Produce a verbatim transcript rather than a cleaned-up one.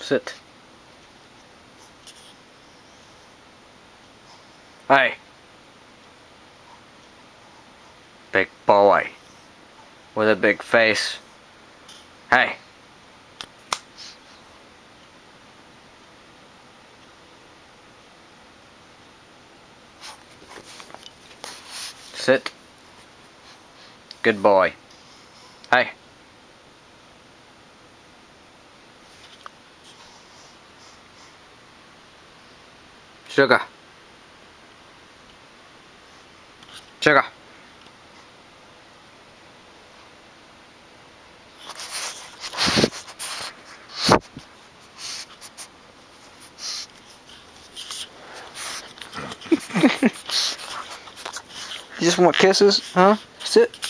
Sit. Hey. Big boy. With a big face. Hey. Sit. Good boy. Hey. Sugar. Sugar. You just want kisses, huh? Sit.